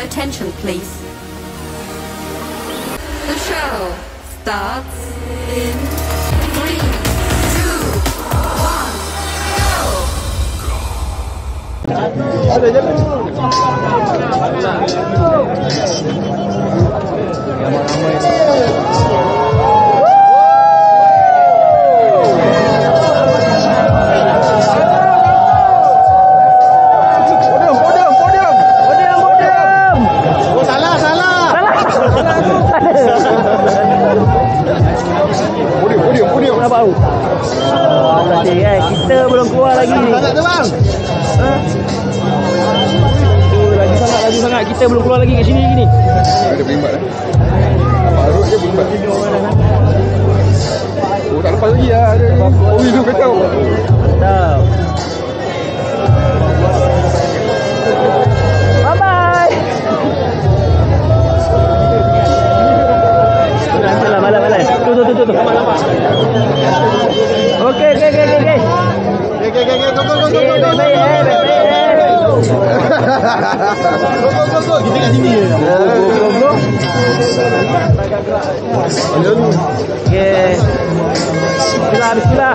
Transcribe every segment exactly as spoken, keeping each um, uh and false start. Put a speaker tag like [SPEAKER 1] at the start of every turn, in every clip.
[SPEAKER 1] attention, please. The show starts in three, two, one,
[SPEAKER 2] kita belum keluar lagi ni. Sangat tu bang. Ha? Tu lagi sangat lagi sangat kita belum keluar lagi kat sini lagi ni.
[SPEAKER 3] Ada berimbat eh. Baru je berimbat. Oh tak lepas lagi lah ada. Oh hidup kacau.
[SPEAKER 2] Mantap. Bye bye. Nantilah balai-balai. Tu tu tu tu. Okey okey okey okey.
[SPEAKER 3] Okey okey okey go go go go.
[SPEAKER 2] Baik baik baik.
[SPEAKER 3] Go go go go. Kita kat sini je. Go go go.
[SPEAKER 2] Okey. Bismillah bismillah.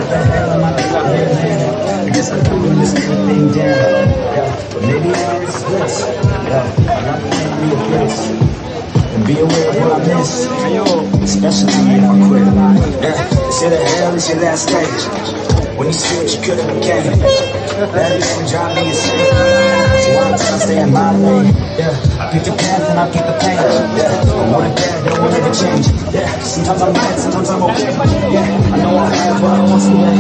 [SPEAKER 4] I guess I could list everything down. But maybe I express. I want to replace. And be aware of what I miss. Especially if I quit. Yeah. Say the hell is your last stage. When you switch, you could have became it. That is what drive me insane. So I'm trying to stay in my lane. Yeah. I pick the path and I pick the pain. Yeah. I want it bad, don't want it to change. Yeah. Sometimes I'm mad, sometimes I'm okay. Yeah. I know I have what I want to make.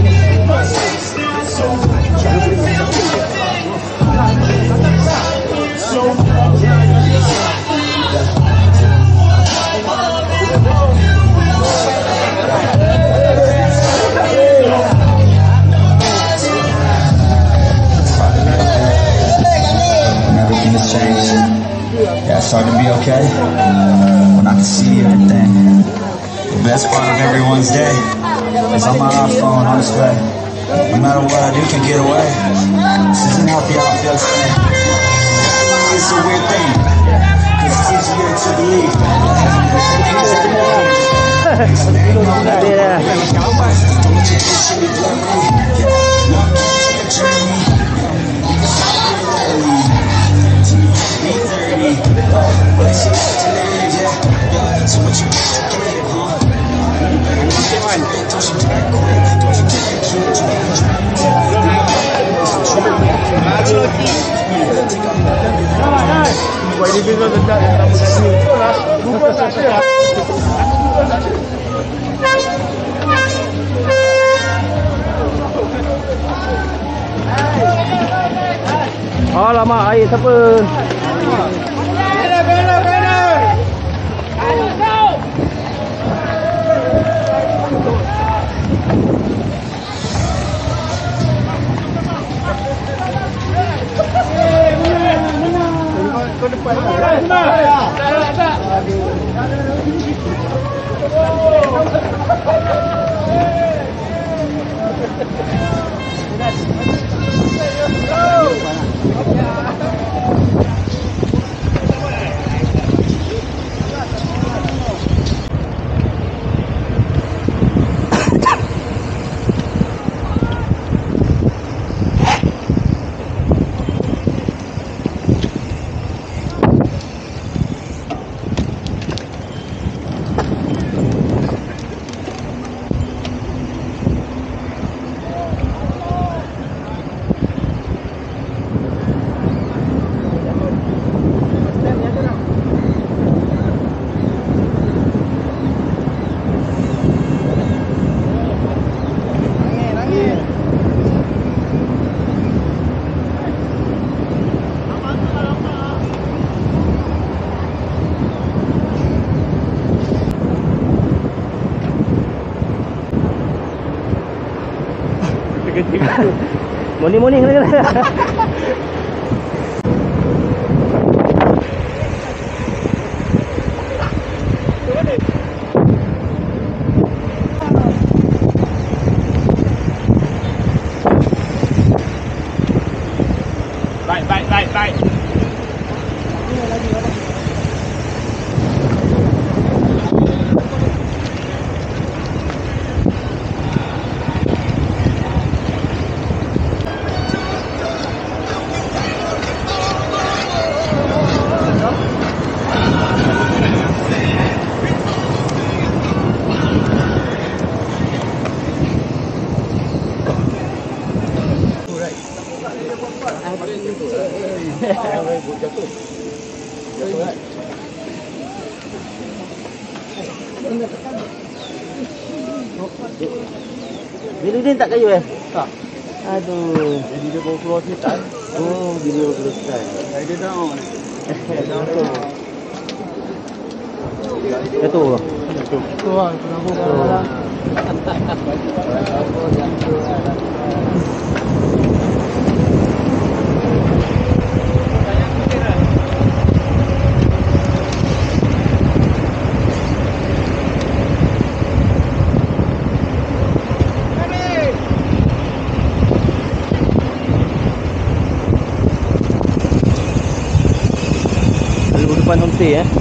[SPEAKER 4] Everything has changed. Yeah, it's hard to be okay when I can see everything. The best part of everyone's day is I'm on our phone on display. No matter what I do, can get away. This isn't healthy, I don't feel the same. It's a weird thing, cause it's easier to believe.
[SPEAKER 3] Buat ini bisa dekat dalam sini. Betul lah. Bukan saja.
[SPEAKER 2] Alamak, air siapa?
[SPEAKER 3] Bena bena bena. Kau depan. Tak tak.
[SPEAKER 2] Morning-morning kena-kena.
[SPEAKER 3] Baik, baik, baik, baik.
[SPEAKER 2] Bila dia tak kayu eh?
[SPEAKER 3] Tak.
[SPEAKER 2] Aduh.
[SPEAKER 3] Jadi dia bawa keluar setan.
[SPEAKER 2] Oh, bila selesai.
[SPEAKER 3] Dia down.
[SPEAKER 2] Jatuh.
[SPEAKER 3] Jatuh. Tu lah, kenapa
[SPEAKER 2] Oh. Lalu depan homestay eh.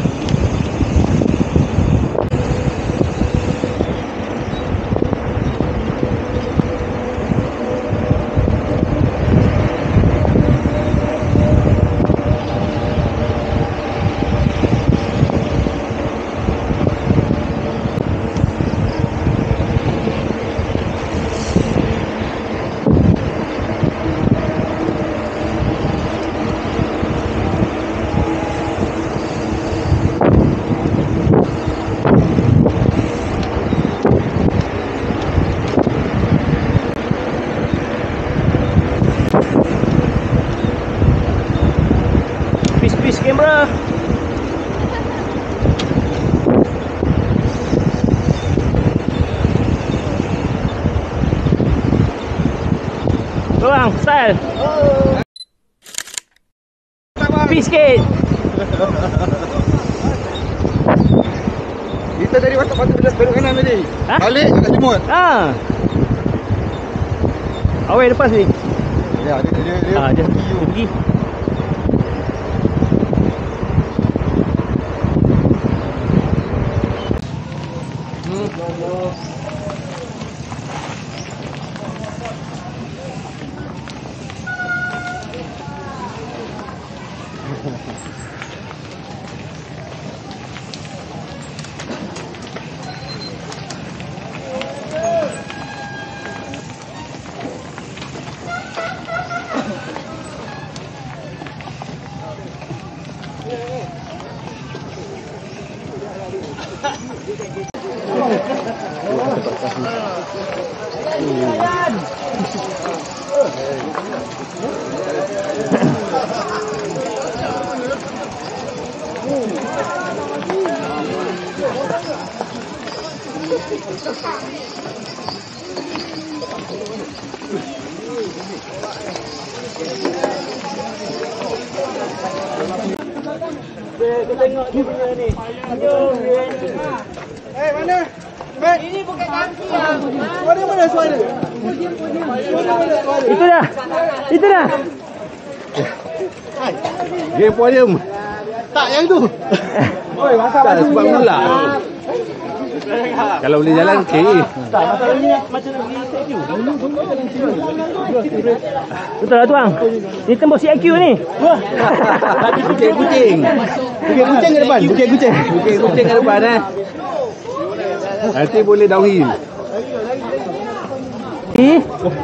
[SPEAKER 2] Peace camera. Bang, style. Peace sikit.
[SPEAKER 3] Kita dari watak-watak belok belok kanan tadi.
[SPEAKER 2] Ha?
[SPEAKER 3] Balik agak jemut.
[SPEAKER 2] Ha. Awal lepas ni.
[SPEAKER 3] Ya, dia dia dia.
[SPEAKER 2] Ah, dia pergi. Kita tengok dia punya ni.
[SPEAKER 3] Eh, mana? Mat. Ini bukan kaki ah. Mana mana suara? Mana mana suara?
[SPEAKER 2] Itu dah. Itu dah.
[SPEAKER 3] Game podium. Tak yang tu. Oi, masa
[SPEAKER 2] Tak sebab mula. Kalau boleh jalan okey.
[SPEAKER 3] tak masalahnya macam nak pergi I Q.
[SPEAKER 2] Betul lah tuang. Ni tembus I Q ni. Wah.
[SPEAKER 3] Tapi bukit kucing. Bukit kucing ke depan? Bukit kucing.
[SPEAKER 2] Bukit kucing kat depan eh.
[SPEAKER 3] Nanti boleh downhill.
[SPEAKER 2] Eh?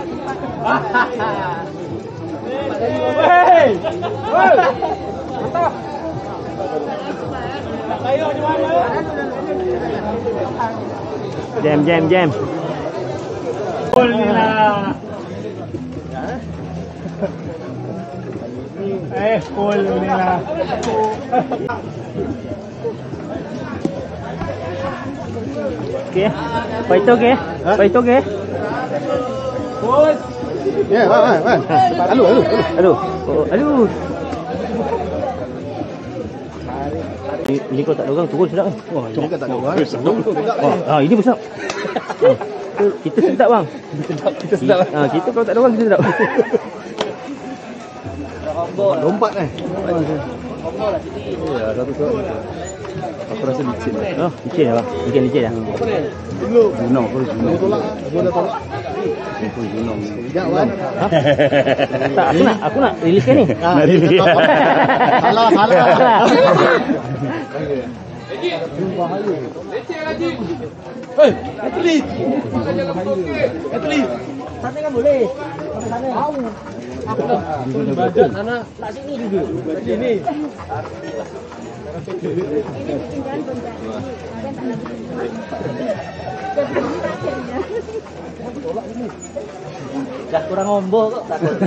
[SPEAKER 3] Hey! Hey!
[SPEAKER 2] Jam jam jam.
[SPEAKER 3] Pol ni lah. Eh, pol ni lah.
[SPEAKER 2] Okey. Pak itu okey. Pak itu okey.
[SPEAKER 3] Pol. Ya, ha, ha, ha. Alu, alu, alu.
[SPEAKER 2] Aduh. Oh, aduh. Ni, ni kau tak ada orang turun sedap kan?
[SPEAKER 3] Wah, ini kan tak ada orang.
[SPEAKER 2] Wah, ah ini besar. Ah, kita sedap bang.
[SPEAKER 3] Kita sedap.
[SPEAKER 2] Ah, kita kalau tak ada orang kita sedap.
[SPEAKER 3] Lompat eh. Ya, satu tu. Aku rasa licin.
[SPEAKER 2] Oh, licin lah bang. Licin licin dah.
[SPEAKER 3] Gunung, aku gunung. Tolak, aku dah tolak. Aku gunung. Sekejap kan.
[SPEAKER 2] Tak, aku nak aku nak riliskan ni.
[SPEAKER 3] Nak rilis. Salah, salah. Bahaya. Hei, atlet. Atlet. Sana kan boleh. Badan sana. Nak sini juga. Sini.
[SPEAKER 2] Dah kurang ombok kok takutnya.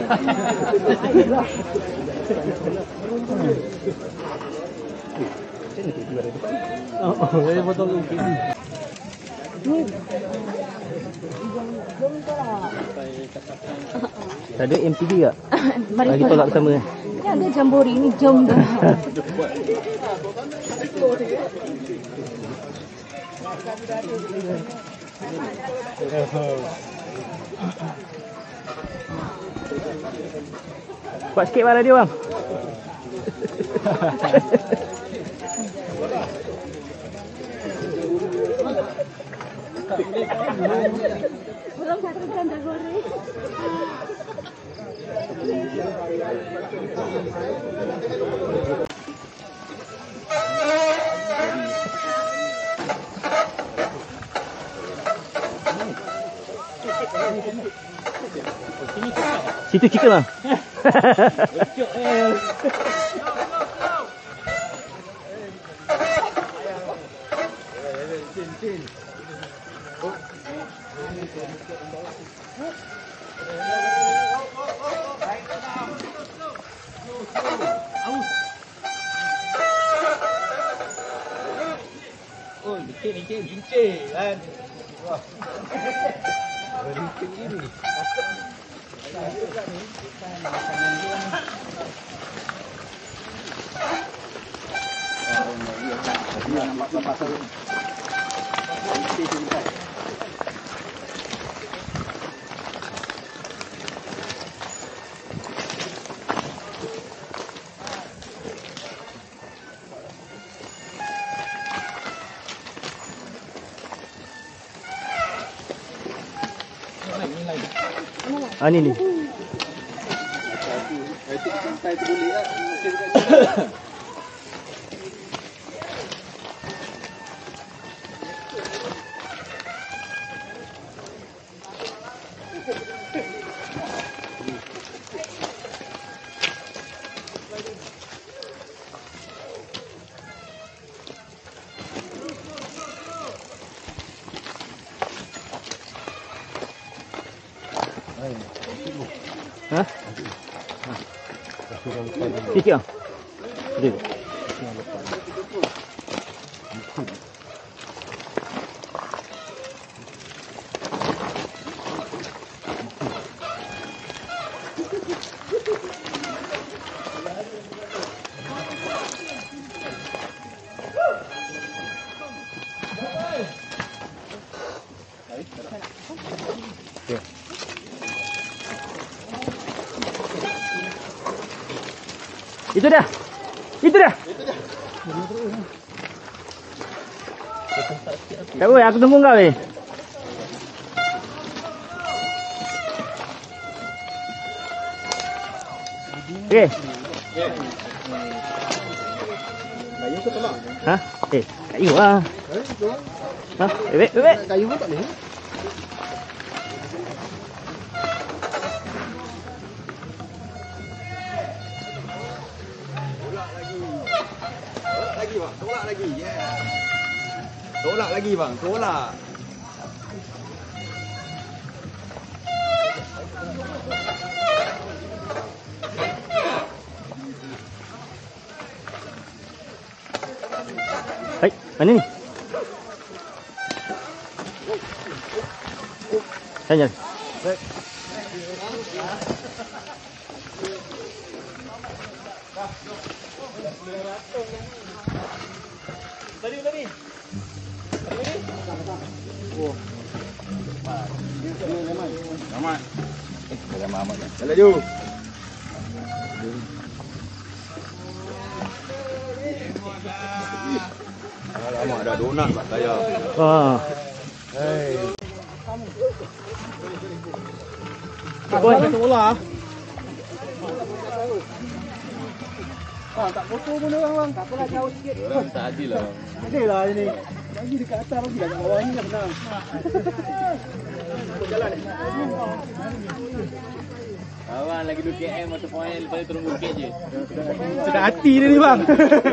[SPEAKER 2] Oh, saya potong mungkin. Tadi M T V tak?
[SPEAKER 5] Mari
[SPEAKER 2] Lagi tolak bersama.
[SPEAKER 5] Ya, ada jambori ni, jom dah.
[SPEAKER 2] Kuat sikit bala dia bang.
[SPEAKER 5] Belum katakan dah goreng.
[SPEAKER 2] Situ chicken bang.
[SPEAKER 3] Oh, licin, licin, licin kan. Wah. Licin ini.
[SPEAKER 2] Ah ni ni. Hah? Sikit ah. Ada. Okay. Itu dah. Itu dah. Tak boleh, aku tunggu kau ni. Okey.
[SPEAKER 3] Kayu ke tolak?
[SPEAKER 2] Ha? Eh, kayu ah.
[SPEAKER 3] Eh, tolak.
[SPEAKER 2] Ha? Bebek, bebek.
[SPEAKER 3] Kayu pun tak boleh. Lagi bang, tolak lagi. Yeah. Tolak lagi bang, tolak.
[SPEAKER 2] Hai, mana ni? Tanya.
[SPEAKER 3] Baik. Tadi tadi. Oh. Mamat. Eh, ada Mamat dah. Jalan jom. Alamak, dah donat tak saya.
[SPEAKER 2] Oh.
[SPEAKER 3] Hei.
[SPEAKER 2] Tak boleh
[SPEAKER 3] bola. Ah, tak foto pun orang bang. Tak apalah jauh sikit. Orang tak adil lah. Adil lah ini. Lagi dekat atas lagi dekat bawah ni dah menang. Jalan ni.
[SPEAKER 6] Abang lagi dua kilometer satu point lepas tu turun bukit je.
[SPEAKER 3] Sudah hati dia ni bang.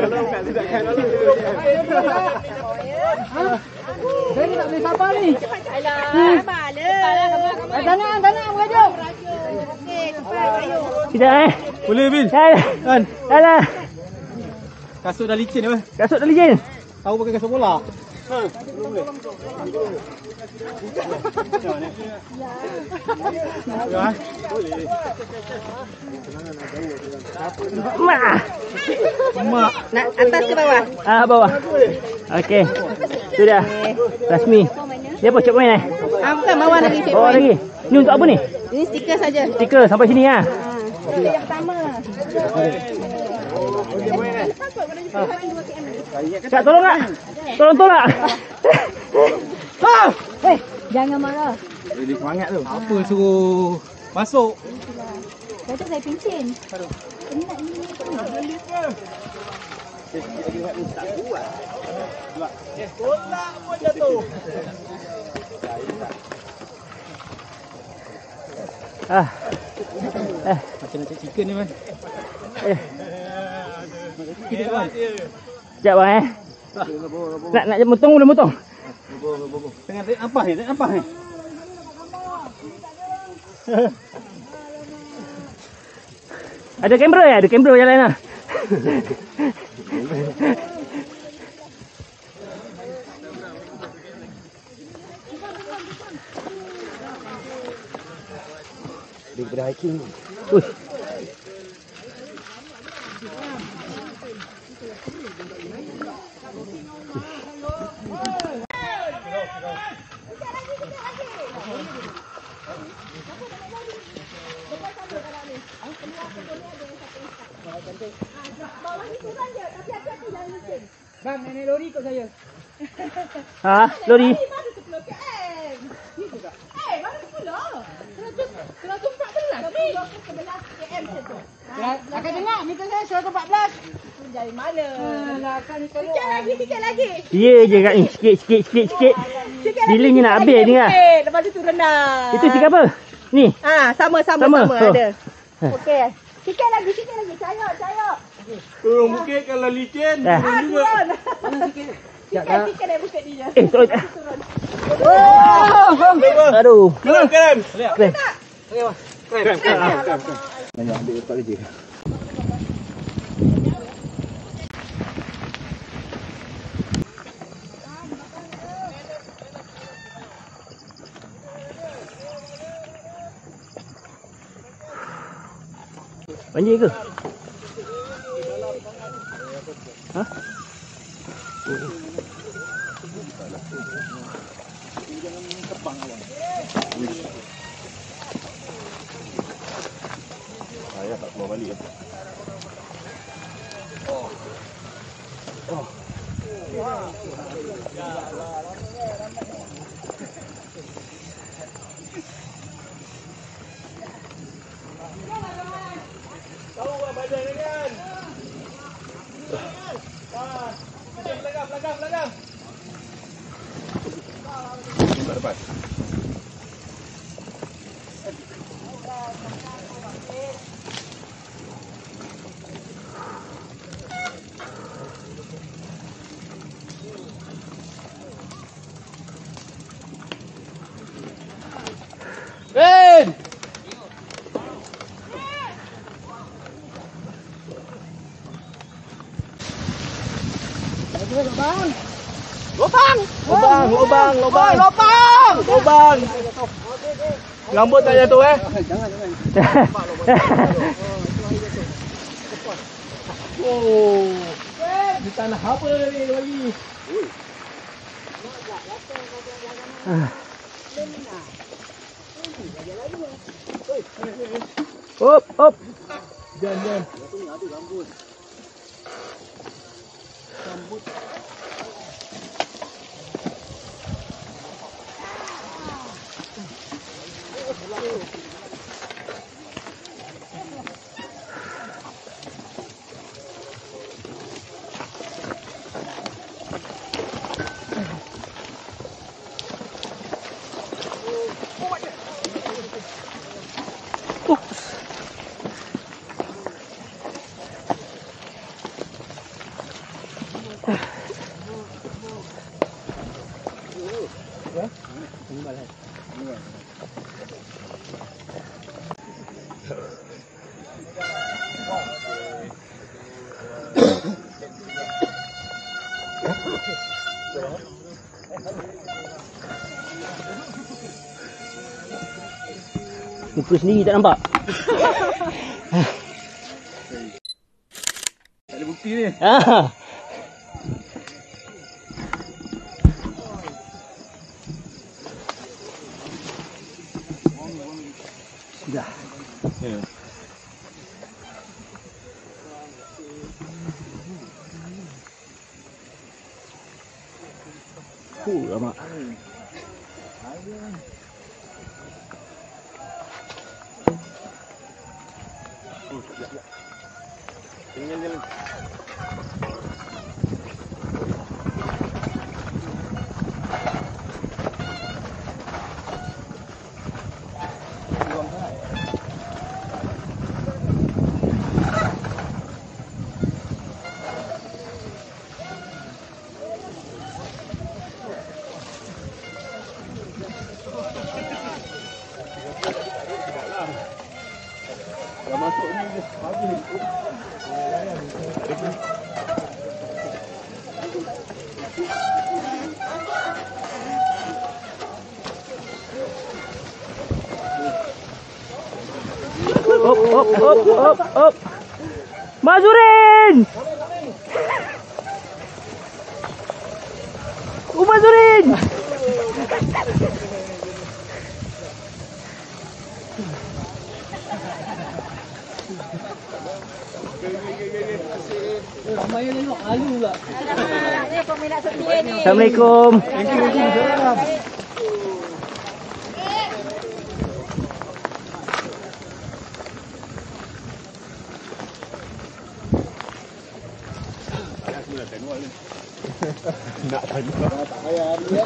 [SPEAKER 3] Saya ni tak boleh sabar ni.
[SPEAKER 5] Alah, sabarlah. Tangan, tangan, merajuk. Okey, cepat, ayo.
[SPEAKER 2] Tidak eh.
[SPEAKER 3] Boleh Bil.
[SPEAKER 2] Dah dah.
[SPEAKER 3] Kan?
[SPEAKER 2] Dah dah.
[SPEAKER 3] Kasut dah licin apa?
[SPEAKER 2] Kasut dah licin.
[SPEAKER 3] Tahu pakai kasut bola. Ha.
[SPEAKER 2] Mak.
[SPEAKER 3] Mak.
[SPEAKER 5] Nak atas ke bawah?
[SPEAKER 2] Ah, bawah. Okey. Sudah. Rasmi. Dia apa cek main eh?
[SPEAKER 5] Ah, bukan bawah lagi cik.
[SPEAKER 2] Bawah lagi. Ni untuk apa ni?
[SPEAKER 5] Ini stiker saja.
[SPEAKER 2] Stiker sampai sini ah.
[SPEAKER 5] Itu yang pertama.
[SPEAKER 2] Kak tolong tak? Tolong tolong.
[SPEAKER 3] Ha!
[SPEAKER 5] Eh, jangan marah.
[SPEAKER 3] Dia semangat tu. Apa suruh masuk?
[SPEAKER 5] Datuk saya pincin. Ini nak ini.
[SPEAKER 3] Tolak pun jatuh.
[SPEAKER 2] Ah. Eh,
[SPEAKER 3] Macam nak cek chicken ni man.
[SPEAKER 2] eh.
[SPEAKER 3] Kita kawan.
[SPEAKER 2] Sekejap bang eh. Nak nak motong boleh motong.
[SPEAKER 3] Tengah tengok apa ni? Tengok apa ni?
[SPEAKER 2] Ada kamera ya? Ada kamera jalan lah.
[SPEAKER 3] Daripada hiking.
[SPEAKER 2] Uish.
[SPEAKER 3] Bang, naik lori ikut saya.
[SPEAKER 2] Ha, lori.
[SPEAKER 3] Akan dengar meter saya seratus empat belas.
[SPEAKER 5] Dari mana?
[SPEAKER 3] Alah, kan ni kalau
[SPEAKER 5] Sikit lagi, sikit lagi.
[SPEAKER 2] Ya je kat ni. Sikit, sikit, sikit, sikit.
[SPEAKER 5] Sikit
[SPEAKER 2] Bila ni nak habis ni lah.
[SPEAKER 5] Okey, lepas tu turun dah.
[SPEAKER 2] Itu sikit apa? Ni.
[SPEAKER 5] Ah, sama sama
[SPEAKER 2] Sama?
[SPEAKER 5] sama,
[SPEAKER 2] Oh.
[SPEAKER 5] ada. Okey. Sikit lagi, sikit lagi. Cayok, cayok.
[SPEAKER 3] turun bukit kalau licin.
[SPEAKER 2] Dah.
[SPEAKER 5] Ah, turun. Sikit, sikit dari bukit dia.
[SPEAKER 2] Eh, turun.
[SPEAKER 3] Oh!
[SPEAKER 2] Aduh.
[SPEAKER 3] Keren, keren.
[SPEAKER 2] Keren.
[SPEAKER 3] Keren, keren. Banyak ambil tempat kerja.
[SPEAKER 2] Banjir ke? Ha?
[SPEAKER 3] Saya tak keluar balik. Belakang, belakang, belakang. Tak dapat. Ben! Lobang! Lobang! Lobang! Lobang! Lobang! Lobang! Lobang! Rambut tak jatuh eh? Jangan, jangan. Oh. Di tanah apa ni lagi?
[SPEAKER 2] Hop, hop.
[SPEAKER 3] Jangan, jangan.
[SPEAKER 2] Muka sendiri tak nampak.
[SPEAKER 3] Tak ada bukti ni.
[SPEAKER 2] Ah. Sudah.
[SPEAKER 3] Ya.
[SPEAKER 2] Uh, lama.
[SPEAKER 3] Jalan jalan. Dah masuk ni pagi.
[SPEAKER 2] Hop hop hop hop hop. Mazurin. Oh, Mazurin. Assalamualaikum.
[SPEAKER 3] Nak tanya tak payah dia.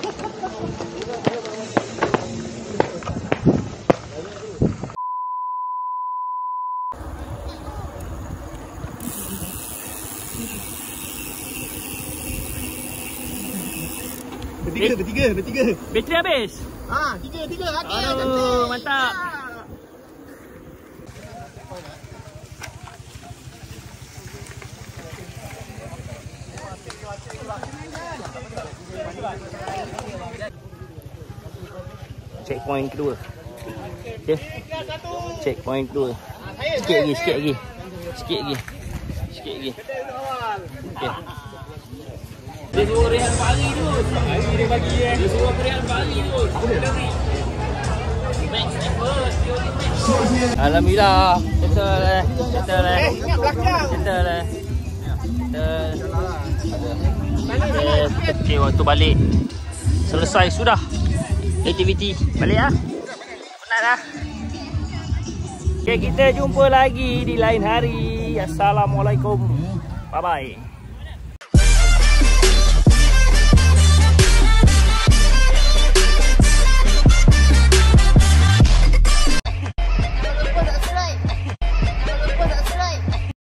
[SPEAKER 3] Bertiga, bertiga, bertiga.
[SPEAKER 2] Bateri habis.
[SPEAKER 3] Ah, tiga, tiga. Okey,
[SPEAKER 2] Aduh, mantap. Checkpoint kedua. Okey. Checkpoint kedua. Sikit lagi, sikit lagi. Sikit lagi. Sikit lagi. Okey.
[SPEAKER 6] Dia suruh rehat pagi tu. Hari dia bagi eh. Dia suruh rehat pagi tu. Max effort.
[SPEAKER 2] Alhamdulillah. Betul eh. Betul eh. Betul eh. Betul. Okey, waktu balik. Selesai sudah. Aktiviti. Balik ah. Penat ah. Okey, kita jumpa lagi di lain hari. Assalamualaikum. Bye bye.